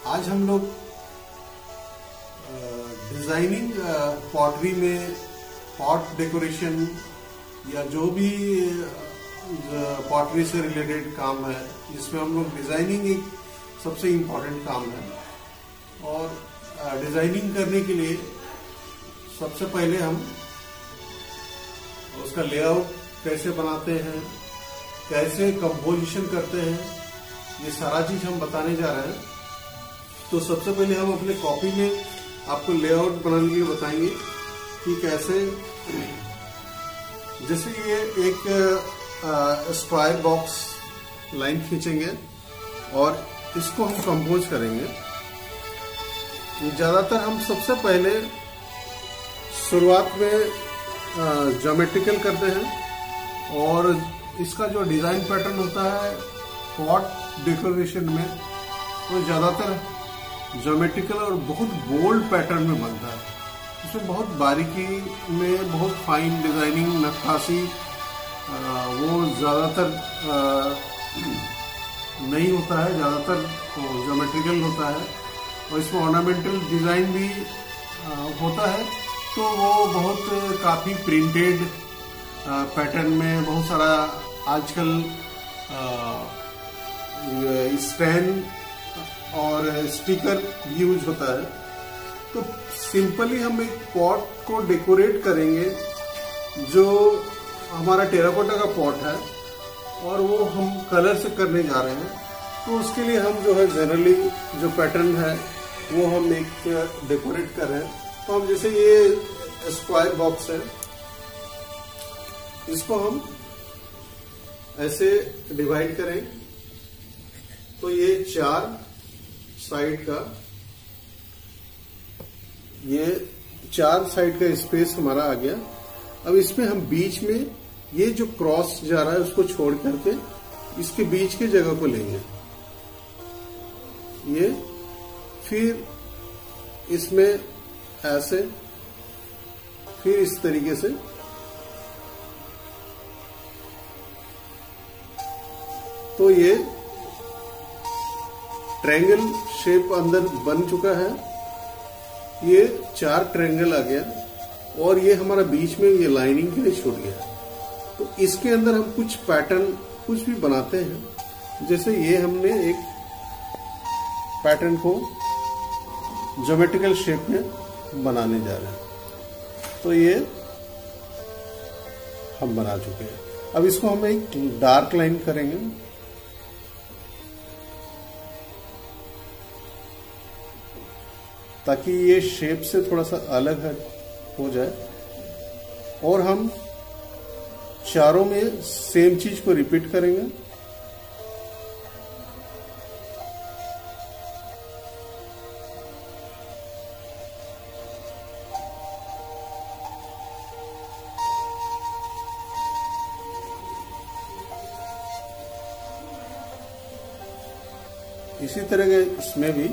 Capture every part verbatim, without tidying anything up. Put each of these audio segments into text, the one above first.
आज हम लोग डिजाइनिंग पॉटरी में पॉट डेकोरेशन या जो भी पॉटरी से रिलेटेड काम है, इसमें हम लोग डिजाइनिंग एक सबसे इम्पोर्टेंट काम है। और डिजाइनिंग करने के लिए सबसे पहले हम उसका लेआउट कैसे बनाते हैं, कैसे कंपोजिशन करते हैं, ये सारा चीज हम बताने जा रहे हैं। तो सबसे पहले हम अपने कॉपी में आपको लेआउट बनाने के लिए बताएंगे कि कैसे, जैसे ये एक स्क्वायर बॉक्स लाइन खींचेंगे और इसको हम कंपोज करेंगे। ज्यादातर हम सबसे पहले शुरुआत में ज्योमेट्रिकल करते हैं और इसका जो डिजाइन पैटर्न होता है पॉट डेकोरेशन में वो तो ज्यादातर ज्योमेट्रिकल और बहुत बोल्ड पैटर्न में बनता है। इसमें बहुत बारीकी में बहुत फाइन डिजाइनिंग नक्काशी वो ज्यादातर नहीं होता है, ज्यादातर ज्योमेट्रिकल होता है और इसमें ऑर्नामेंटल डिजाइन भी होता है। तो वो बहुत काफी प्रिंटेड पैटर्न में बहुत सारा आजकल स्टैंड और स्टिकर यूज होता है। तो सिंपली हम एक पॉट को डेकोरेट करेंगे जो हमारा टेराकोटा का पॉट है और वो हम कलर से करने जा रहे हैं। तो उसके लिए हम जो है जनरली जो पैटर्न है वो हम एक डेकोरेट कर रहे हैं। तो हम जैसे ये स्क्वायर बॉक्स है, इसको हम ऐसे डिवाइड करें तो ये चार साइड का ये चार साइड का स्पेस हमारा आ गया। अब इसमें हम बीच में ये जो क्रॉस जा रहा है उसको छोड़ करके इसके बीच की जगह को लेंगे। ये फिर इसमें ऐसे, फिर इस तरीके से तो ये ट्रायंगल शेप अंदर बन चुका है। ये चार ट्रायंगल आ गया और ये हमारा बीच में ये लाइनिंग के लिए छूट गया। तो इसके अंदर हम कुछ पैटर्न कुछ भी बनाते हैं। जैसे ये हमने एक पैटर्न को ज्योमेट्रिकल शेप में बनाने जा रहे हैं। तो ये हम बना चुके हैं। अब इसको हम एक डार्क लाइन करेंगे। ताकि ये शेप से थोड़ा सा अलग हो जाए और हम चारों में सेम चीज को रिपीट करेंगे। इसी तरह के इसमें भी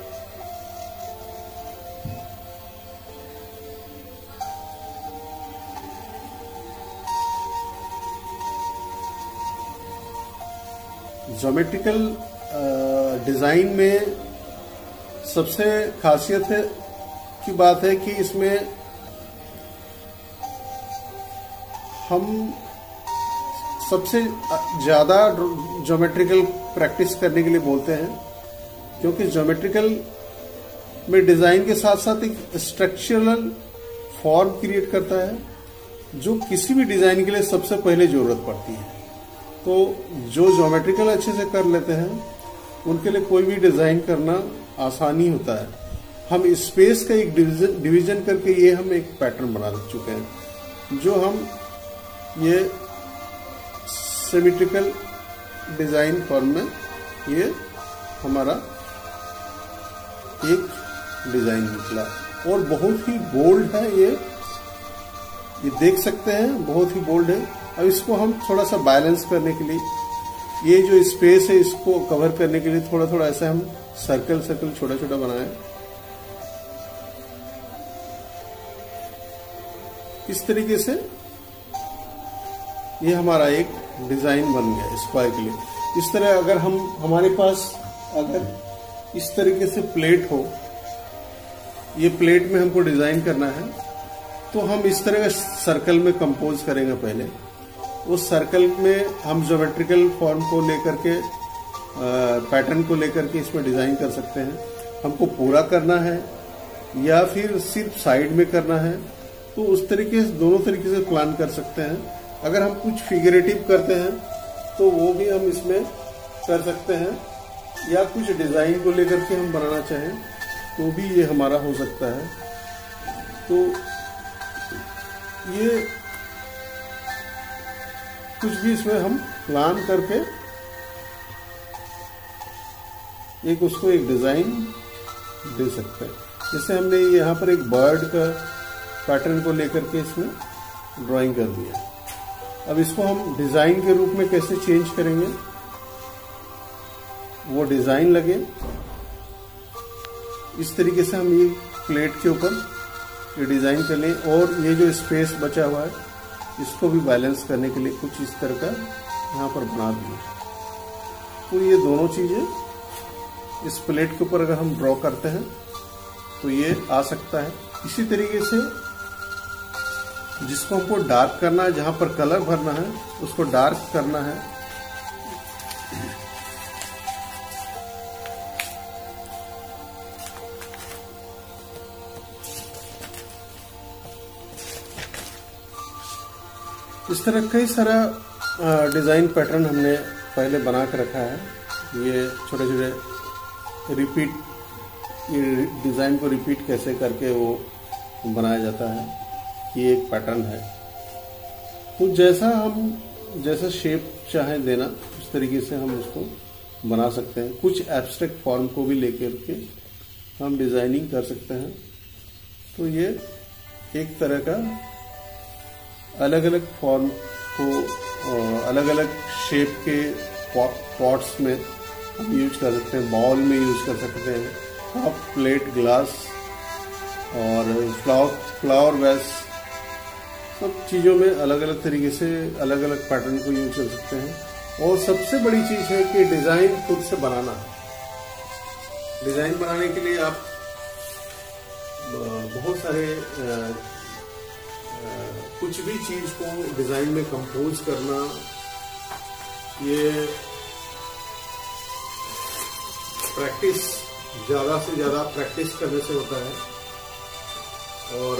ज्योमेट्रिकल डिजाइन में सबसे खासियत है की बात है कि इसमें हम सबसे ज्यादा ज्योमेट्रिकल प्रैक्टिस करने के लिए बोलते हैं, क्योंकि ज्योमेट्रिकल में डिजाइन के साथ साथ एक स्ट्रक्चरल फॉर्म क्रिएट करता है जो किसी भी डिजाइन के लिए सबसे पहले जरूरत पड़ती है। तो जो ज्योमेट्रिकल अच्छे से कर लेते हैं उनके लिए कोई भी डिजाइन करना आसानी होता है। हम स्पेस का एक डिवीजन डिवीजन करके ये हम एक पैटर्न बना चुके हैं जो हम ये सिमेट्रिकल डिजाइन फॉर्म में ये हमारा एक डिजाइन निकला और बहुत ही बोल्ड है। ये ये देख सकते हैं, बहुत ही बोल्ड है। अब इसको हम थोड़ा सा बैलेंस करने के लिए ये जो स्पेस है इसको कवर करने के लिए थोड़ा थोड़ा ऐसा हम सर्कल सर्कल छोटा छोटा बनाएं। इस तरीके से ये हमारा एक डिजाइन बन गया स्क्वायर के लिए। इस तरह अगर हम हमारे पास अगर इस तरीके से प्लेट हो, ये प्लेट में हमको डिजाइन करना है, तो हम इस तरह का सर्कल में कंपोज करेंगे। पहले उस सर्कल में हम ज्योमेट्रिकल फॉर्म को लेकर के, पैटर्न को लेकर के इसमें डिजाइन कर सकते हैं। हमको पूरा करना है या फिर सिर्फ साइड में करना है, तो उस तरीके से दोनों तरीके से प्लान कर सकते हैं। अगर हम कुछ फिगरेटिव करते हैं तो वो भी हम इसमें कर सकते हैं, या कुछ डिजाइन को लेकर के हम बनाना चाहें तो भी ये हमारा हो सकता है। तो ये कुछ भी इसमें हम प्लान करके एक उसको एक डिजाइन दे सकते हैं। जैसे हमने यहाँ पर एक बर्ड का पैटर्न को लेकर के इसमें ड्राइंग कर दिया। अब इसको हम डिजाइन के रूप में कैसे चेंज करेंगे, वो डिजाइन लगे इस तरीके से हम ये प्लेट के ऊपर ये डिजाइन कर लें, और ये जो स्पेस बचा हुआ है इसको भी बैलेंस करने के लिए कुछ इस तरह का यहाँ पर बना दिए। तो ये दोनों चीजें इस प्लेट के ऊपर अगर हम ड्रॉ करते हैं तो ये आ सकता है। इसी तरीके से जिसको हमको डार्क करना है, जहां पर कलर भरना है उसको डार्क करना है, इस तरह कई सारा डिजाइन पैटर्न हमने पहले बना के रखा है। ये छोटे छोटे रिपीट, ये डिजाइन को रिपीट कैसे करके वो बनाया जाता है, ये एक पैटर्न है। तो जैसा हम जैसा शेप चाहे देना उस तरीके से हम उसको बना सकते हैं। कुछ एब्स्ट्रैक्ट फॉर्म को भी लेकर के हम डिजाइनिंग कर सकते हैं। तो ये एक तरह का अलग अलग फॉर्म को अलग अलग शेप के पॉट्स में हम यूज कर सकते हैं, बाउल में यूज कर सकते हैं, कप, प्लेट, ग्लास और फ्लावर फ्लावर वेस, सब चीज़ों में अलग अलग तरीके से अलग अलग पैटर्न को यूज कर सकते हैं। और सबसे बड़ी चीज़ है कि डिज़ाइन खुद से बनाना। डिज़ाइन बनाने के लिए आप बहुत सारे आ, आ, कुछ भी चीज़ को डिज़ाइन में कंपोज करना, ये प्रैक्टिस, ज़्यादा से ज़्यादा प्रैक्टिस करने से होता है। और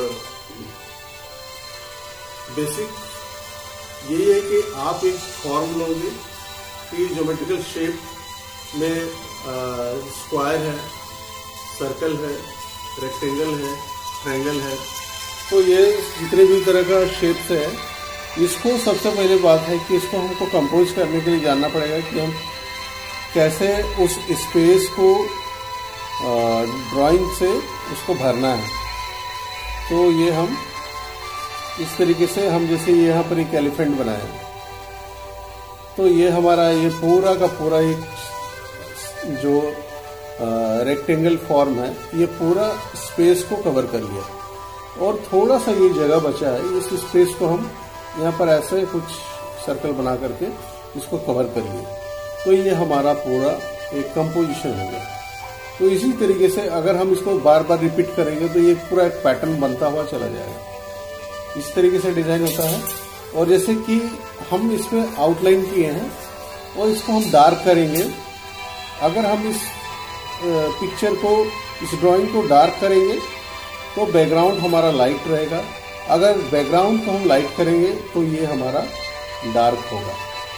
बेसिक यही है कि आप एक फॉर्म लोगे कि ज्योमेट्रिकल शेप में स्क्वायर है, सर्कल है, रेक्टेंगल है, ट्रायंगल है, तो ये जितने भी तरह का शेप्स है, इसको सबसे पहले बात है कि इसको हमको कंपोज करने के लिए जानना पड़ेगा कि हम कैसे उस स्पेस को ड्राइंग से उसको भरना है। तो ये हम इस तरीके से, हम जैसे यहाँ पर एक एलिफेंट बनाया, तो ये हमारा ये पूरा का पूरा एक जो रेक्टेंगल फॉर्म है, ये पूरा स्पेस को कवर कर लिया। और थोड़ा सा ये जगह बचा है, इस स्पेस को हम यहाँ पर ऐसे कुछ सर्कल बना करके इसको कवर कर लिए। तो ये हमारा पूरा एक कंपोजिशन हो गया। तो इसी तरीके से अगर हम इसको बार बार रिपीट करेंगे तो ये पूरा एक पैटर्न बनता हुआ चला जाएगा। इस तरीके से डिजाइन होता है। और जैसे कि हम इसमें आउटलाइन किए हैं और इसको हम डार्क करेंगे, अगर हम इस पिक्चर को, इस ड्राइंग को डार्क करेंगे तो बैकग्राउंड हमारा लाइट रहेगा। अगर बैकग्राउंड को हम लाइट करेंगे तो ये हमारा डार्क होगा।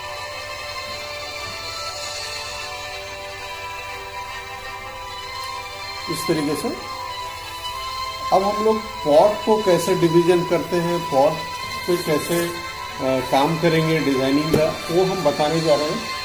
इस तरीके से अब हम लोग पॉट को कैसे डिवीजन करते हैं, पॉट पे कैसे आ, काम करेंगे डिजाइनिंग का, वो हम बताने जा रहे हैं।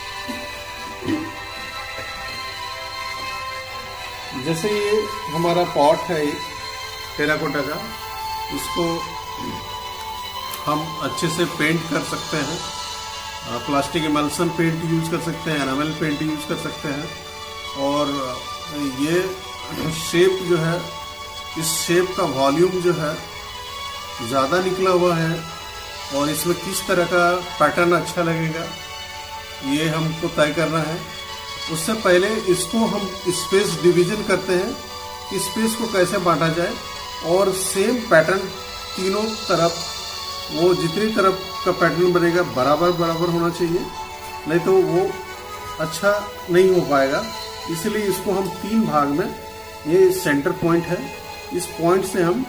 जैसे ये हमारा पॉट है टेराकोटा का, इसको हम अच्छे से पेंट कर सकते हैं, प्लास्टिक इमल्सन पेंट यूज कर सकते हैं, एनामेल पेंट यूज कर सकते हैं। और ये शेप जो है, इस शेप का वॉल्यूम जो है ज़्यादा निकला हुआ है और इसमें किस तरह का पैटर्न अच्छा लगेगा ये हमको तय करना है। उससे पहले इसको हम स्पेस डिवीजन करते हैं, स्पेस को कैसे बांटा जाए, और सेम पैटर्न तीनों तरफ, वो जितनी तरफ का पैटर्न बनेगा बराबर बराबर होना चाहिए, नहीं तो वो अच्छा नहीं हो पाएगा। इसलिए इसको हम तीन भाग में, ये सेंटर पॉइंट है, इस पॉइंट से हम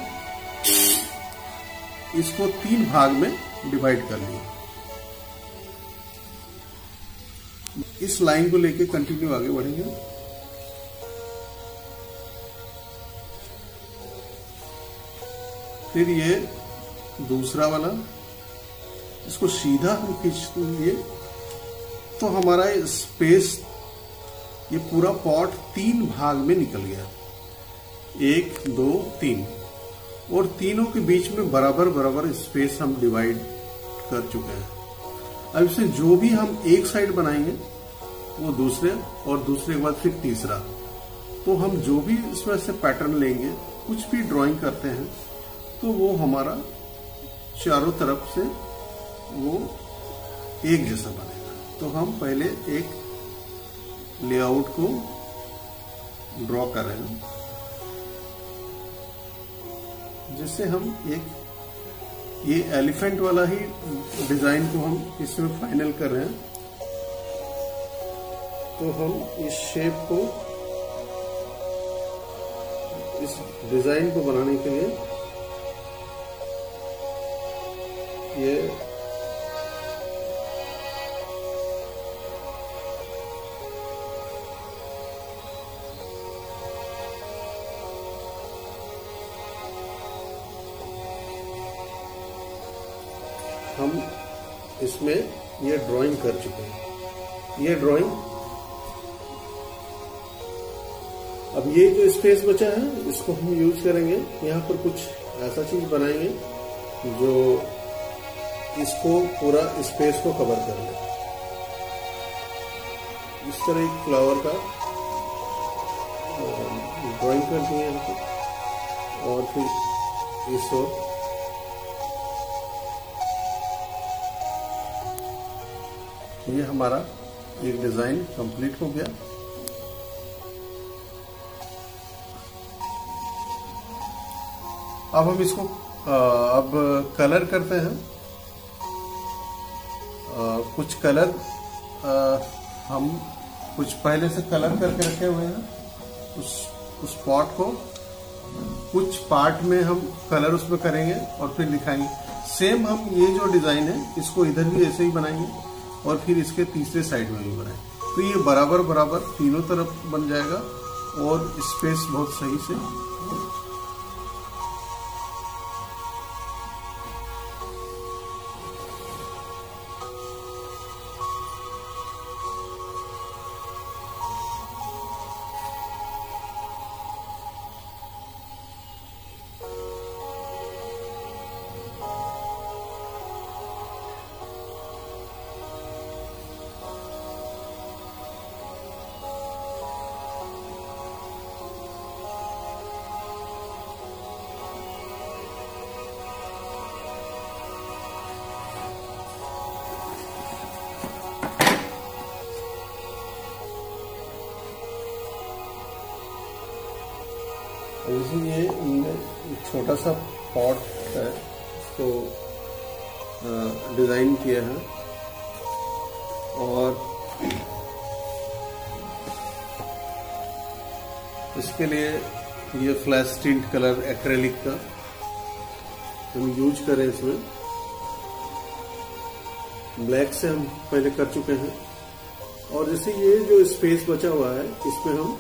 इसको तीन भाग में डिवाइड कर लिए। इस लाइन को लेके कंटिन्यू आगे बढ़ेंगे। फिर ये दूसरा वाला, इसको सीधा हम खींच लिए तो हमारा स्पेस, ये पूरा पॉट तीन भाग में निकल गया, एक दो तीन, और तीनों के बीच में बराबर बराबर स्पेस हम डिवाइड कर चुके हैं। अब इससे जो भी हम एक साइड बनाएंगे वो दूसरे, और दूसरे के बाद फिर तीसरा, तो हम जो भी इसमें से पैटर्न लेंगे, कुछ भी ड्राइंग करते हैं, तो वो हमारा चारों तरफ से वो एक जैसा बनेगा। तो हम पहले एक लेआउट को ड्रॉ कर रहे हैं, जिससे हम एक ये एलिफेंट वाला ही डिजाइन को हम इसमें फाइनल कर रहे हैं। तो हम इस शेप को, इस डिजाइन को बनाने के लिए ये हम इसमें ये ड्राइंग कर चुके हैं। ये ड्राइंग, अब ये जो स्पेस बचा है इसको हम यूज करेंगे, यहाँ पर कुछ ऐसा चीज बनाएंगे जो इसको पूरा स्पेस को कवर कर ले। इस तरह एक फ्लावर का ड्राइंग कर दिए यहाँ पे, और फिर इस ओर ये हमारा एक डिजाइन कंप्लीट हो गया। अब हम इसको अब कलर करते हैं। कुछ कलर हम कुछ पहले से कलर करके रखे हुए हैं। उस उस पॉट को कुछ पार्ट में हम कलर उसमें करेंगे और फिर दिखाएंगे। सेम हम ये जो डिजाइन है इसको इधर भी ऐसे ही बनाएंगे और फिर इसके तीसरे साइड में भी बनाएंगे, तो ये बराबर बराबर तीनों तरफ बन जाएगा और स्पेस बहुत सही से। जैसे ये छोटा सा पॉट है, इसको डिजाइन किया है और इसके लिए ये फ्लैश टिंट कलर एक्रेलिक का हम यूज करें। इसमें ब्लैक से हम पहले कर चुके हैं और जैसे ये जो स्पेस बचा हुआ है इसमें हम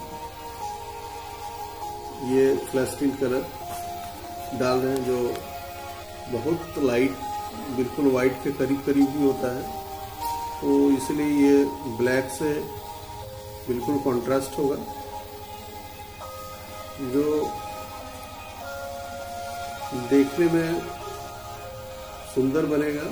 ये फ्लैश टिंट कलर डाल रहे हैं, जो बहुत लाइट, बिल्कुल वाइट के करीब करीब ही होता है, तो इसलिए ये ब्लैक से बिल्कुल कॉन्ट्रास्ट होगा, जो देखने में सुंदर बनेगा।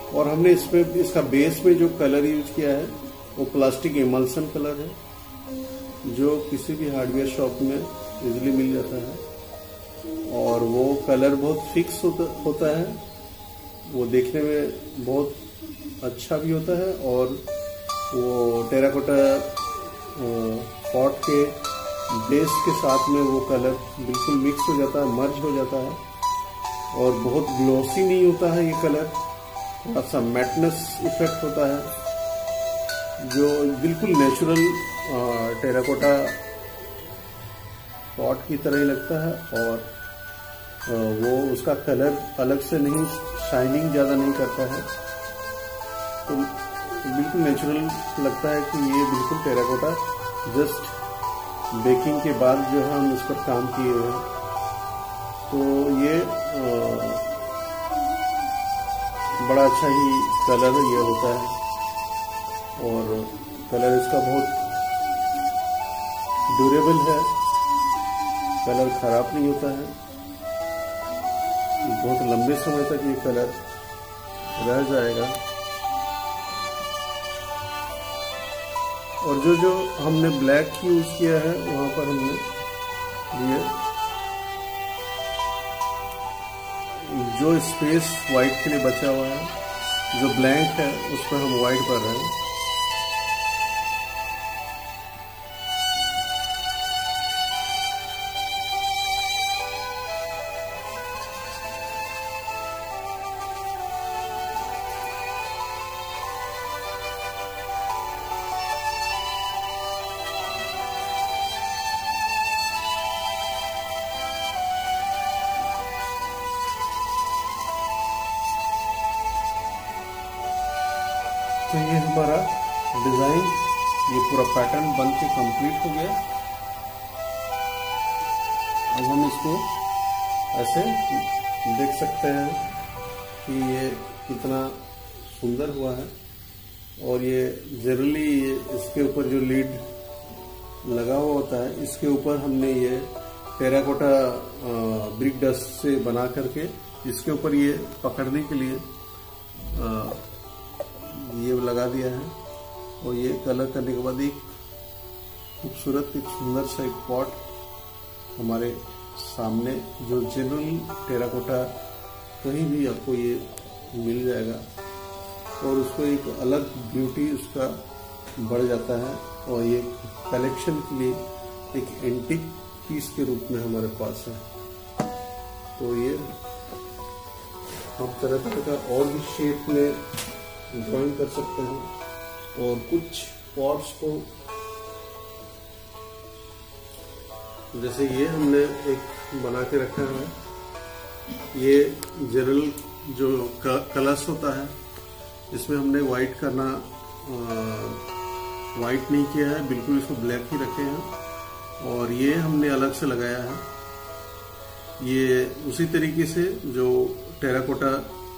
और हमने इसमें इसका बेस में जो कलर यूज किया है वो प्लास्टिक एमल्सन कलर है, जो किसी भी हार्डवेयर शॉप में इजीली मिल जाता है। और वो कलर बहुत फिक्स होता, होता है, वो देखने में बहुत अच्छा भी होता है, और वो टेराकोटा पॉट के बेस के साथ में वो कलर बिल्कुल मिक्स हो जाता है, मर्ज हो जाता है, और बहुत ग्लॉसी नहीं होता है ये कलर, थोड़ा सा मैटनेस इफेक्ट होता है, जो बिल्कुल नेचुरल टेराकोटा पॉट की तरह ही लगता है। और वो उसका कलर अलग से नहीं, शाइनिंग ज़्यादा नहीं करता है, तो बिल्कुल नेचुरल लगता है कि ये बिल्कुल टेराकोटा जस्ट बेकिंग के बाद जो है हम उस पर काम किए हुए हैं। तो ये आ, बड़ा अच्छा ही कलर ये होता है, और कलर इसका बहुत ड्यूरेबल है, कलर खराब नहीं होता है, बहुत लंबे समय तक ये कलर रह जाएगा। और जो जो हमने ब्लैक यूज किया है वहां पर हमने ये जो स्पेस वाइट के लिए बचा हुआ है, जो ब्लैंक है उस पर हम वाइट कर रहे हैं। तो ये हमारा डिजाइन, ये पूरा पैटर्न बन के कंप्लीट हो गया। अब हम इसको ऐसे देख सकते हैं कि ये कितना सुंदर हुआ है। और ये जनरली ये इसके ऊपर जो लीड लगा हुआ होता है, इसके ऊपर हमने ये टेराकोटा ब्रिक डस्ट से बना करके इसके ऊपर ये पकड़ने के लिए आ, ये लगा दिया है। और ये कलर करने के बाद एक खूबसूरत, एक सुंदर सा एक पॉट हमारे सामने, जो जनरल टेराकोटा कहीं भी आपको ये मिल जाएगा, और उसको एक अलग ब्यूटी उसका बढ़ जाता है। और ये कलेक्शन के लिए एक एंटीक पीस के रूप में हमारे पास है। तो ये हम तरह तरह का और भी शेप में ड्राइंग कर सकते हैं। और कुछ पॉट्स को, जैसे ये हमने एक बना के रखा है, ये जनरल जो कलश होता है, इसमें हमने वाइट करना वाइट नहीं किया है, बिल्कुल इसको ब्लैक ही रखे हैं। और ये हमने अलग से लगाया है। ये उसी तरीके से जो टेराकोटा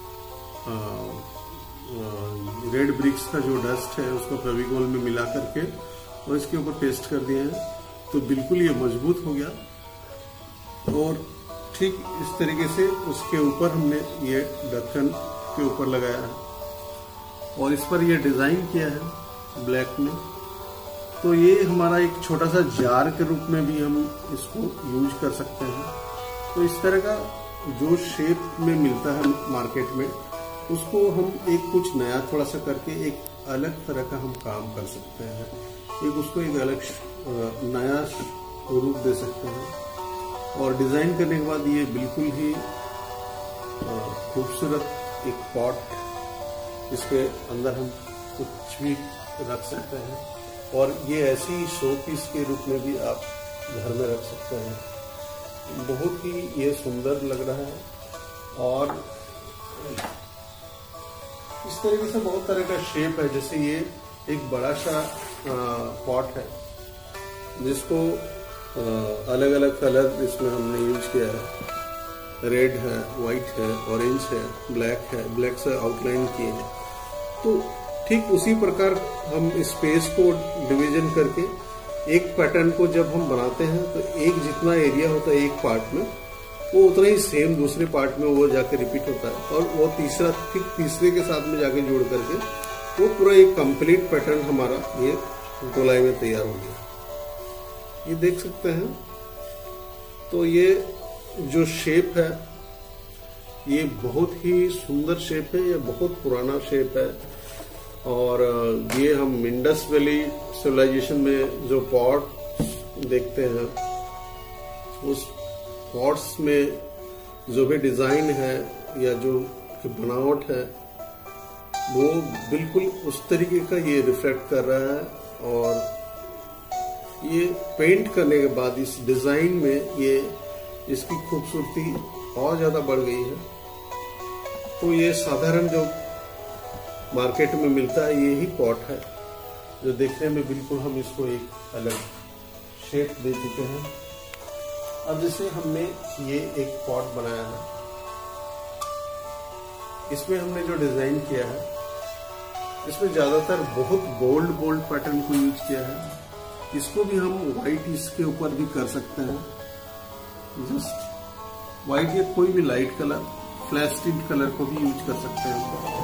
रेड ब्रिक्स का जो डस्ट है उसको फेविकोल में मिला करके और इसके ऊपर पेस्ट कर दिए हैं, तो बिल्कुल ये मजबूत हो गया। और ठीक इस तरीके से उसके ऊपर हमने ये ढक्कन के ऊपर लगाया है और इस पर ये डिजाइन किया है ब्लैक में। तो ये हमारा एक छोटा सा जार के रूप में भी हम इसको यूज कर सकते हैं। तो इस तरह का जो शेप में मिलता है मार्केट में, उसको हम एक कुछ नया थोड़ा सा करके एक अलग तरह का हम काम कर सकते हैं, एक उसको एक अलग नया रूप दे सकते हैं। और डिजाइन करने के बाद ये बिल्कुल ही खूबसूरत एक पॉट, इसके अंदर हम कुछ भी रख सकते हैं और ये ऐसी शो पीस के रूप में भी आप घर में रख सकते हैं। बहुत ही ये सुंदर लग रहा है। और इस तरीके से बहुत तरह का शेप है। जैसे ये एक बड़ा सा पॉट है जिसको अलग अलग कलर इसमें हमने यूज किया है, रेड है, व्हाइट है, ऑरेंज है, ब्लैक है, ब्लैक से आउटलाइन किए हैं। तो ठीक उसी प्रकार हम स्पेस को डिवीजन करके एक पैटर्न को जब हम बनाते हैं तो एक जितना एरिया होता है एक पार्ट में, वो उतना ही सेम दूसरे पार्ट में वो जाके रिपीट होता है, और वो तीसरा ठीक तीसरे के साथ में जाके जोड़ करके वो पूरा एक कंप्लीट पैटर्न हमारा ये गोलाई में तैयार हो गया। ये देख सकते हैं। तो ये जो शेप है ये बहुत ही सुंदर शेप है, ये बहुत पुराना शेप है। और ये हम इंडस वैली सिविलाइजेशन में जो पॉट देखते हैं, उस पॉट्स में जो भी डिजाइन है या जो बनावट है वो बिल्कुल उस तरीके का ये रिफ्लेक्ट कर रहा है। और ये पेंट करने के बाद इस डिजाइन में ये इसकी खूबसूरती और ज्यादा बढ़ गई है। तो ये साधारण जो मार्केट में मिलता है ये ही पॉट है, जो देखने में बिल्कुल हम इसको एक अलग शेप दे चुके हैं। अब जैसे हमने ये एक पॉट बनाया है, इसमें हमने जो डिजाइन किया है इसमें ज्यादातर बहुत बोल्ड बोल्ड पैटर्न को यूज किया है। इसको भी हम व्हाइट इसके ऊपर भी कर सकते हैं, जस्ट व्हाइट या कोई भी light colour, flesh tint colour को भी यूज कर सकते हैं।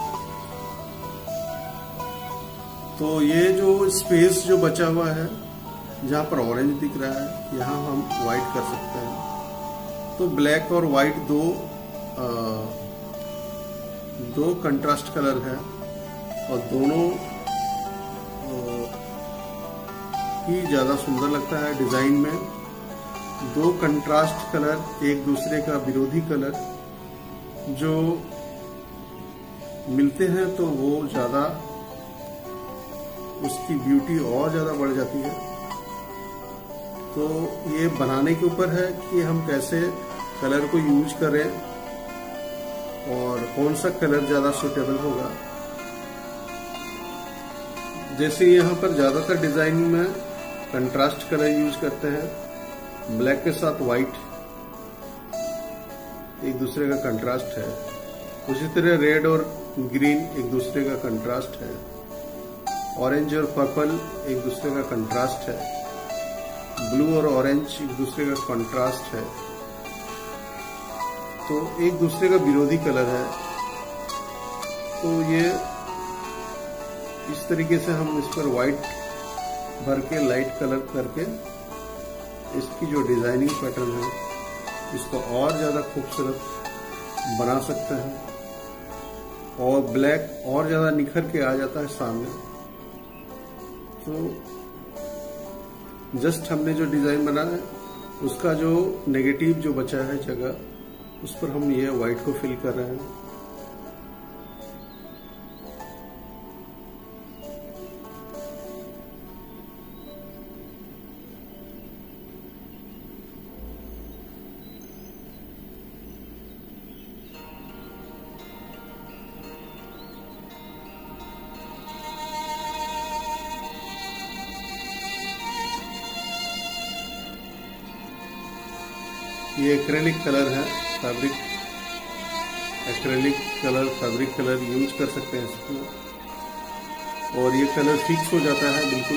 तो ये जो स्पेस जो बचा हुआ है जहां पर ऑरेंज दिख रहा है, यहां हम व्हाइट कर सकते हैं। तो ब्लैक और व्हाइट दो आ, दो कंट्रास्ट कलर है, और दोनों ही ज्यादा सुंदर लगता है डिजाइन में। दो कंट्रास्ट कलर एक दूसरे का विरोधी कलर जो मिलते हैं तो वो ज्यादा उसकी ब्यूटी और ज्यादा बढ़ जाती है। तो ये बनाने के ऊपर है कि हम कैसे कलर को यूज करें और कौन सा कलर ज्यादा सुटेबल होगा। जैसे यहाँ पर ज्यादातर डिजाइन में कंट्रास्ट कलर यूज करते हैं, ब्लैक के साथ व्हाइट एक दूसरे का कंट्रास्ट है। उसी तरह रेड और ग्रीन एक दूसरे का कंट्रास्ट है, ऑरेंज और पर्पल एक दूसरे का कंट्रास्ट है, ब्लू और ऑरेंज एक दूसरे का कंट्रास्ट है। तो एक दूसरे का विरोधी कलर है। तो ये इस तरीके से हम इस पर व्हाइट भर के लाइट कलर करके इसकी जो डिजाइनिंग पैटर्न है इसको और ज्यादा खूबसूरत बना सकते हैं, और ब्लैक और ज्यादा निखर के आ जाता है सामने। तो जस्ट हमने जो डिजाइन बनाया है उसका जो नेगेटिव जो बचा है जगह, उस पर हम ये व्हाइट को फिल कर रहे हैं। ये एक्रेलिक कलर है, fabric acrylic colour, fabric colour use कर सकते हैं इसमें, और ये कलर फिक्स हो जाता है बिल्कुल,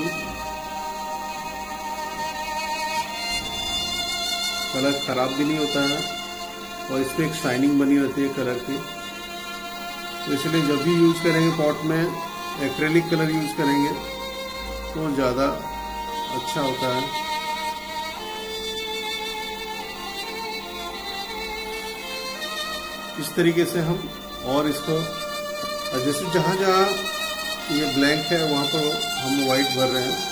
कलर खराब भी नहीं होता है, और इसमें एक शाइनिंग बनी रहती है कलर की। तो इसलिए जब भी यूज करेंगे पॉट में एक्रेलिक कलर यूज करेंगे तो ज़्यादा अच्छा होता है। इस तरीके से हम और इसको जैसे जहां जहां ये ब्लैंक है वहां पर हम व्हाइट भर रहे हैं।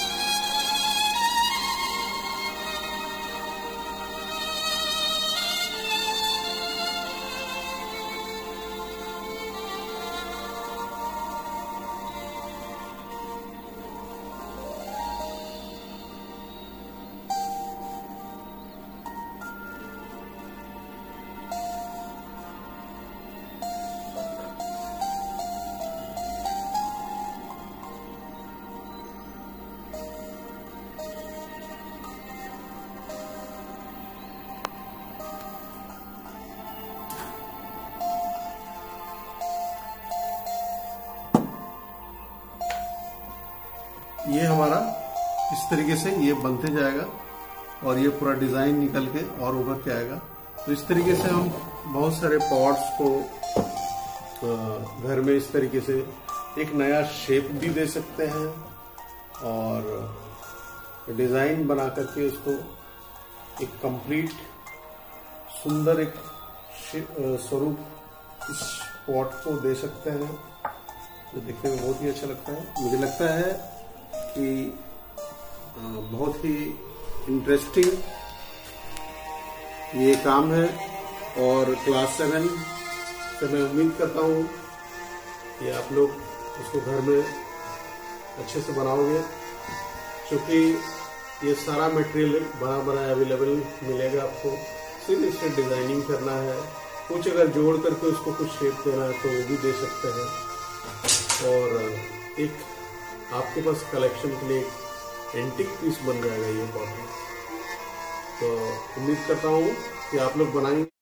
ये हमारा इस तरीके से ये बनते जाएगा और ये पूरा डिजाइन निकल के और उभर के आएगा। तो इस तरीके से हम बहुत सारे पॉट्स को घर में इस तरीके से एक नया शेप भी दे सकते हैं और डिजाइन बना करके उसको एक कंप्लीट सुंदर एक स्वरूप इस पॉट को दे सकते हैं, जो दिखने में बहुत ही अच्छा लगता है। मुझे लगता है कि बहुत ही इंटरेस्टिंग ये काम है और क्लास सेवन से मैं उम्मीद करता हूँ कि आप लोग इसको घर में अच्छे से बनाओगे, क्योंकि ये सारा मटेरियल बना बना अवेलेबल मिलेगा आपको। सिर्फ इससे डिजाइनिंग करना है, कुछ अगर जोड़ करके उसको कुछ शेप देना है तो वो भी दे सकते हैं और एक आपके पास कलेक्शन के लिए एक एंटिक पीस बन जाएगा ये पॉट। तो उम्मीद करता हूँ कि आप लोग बनाएंगे।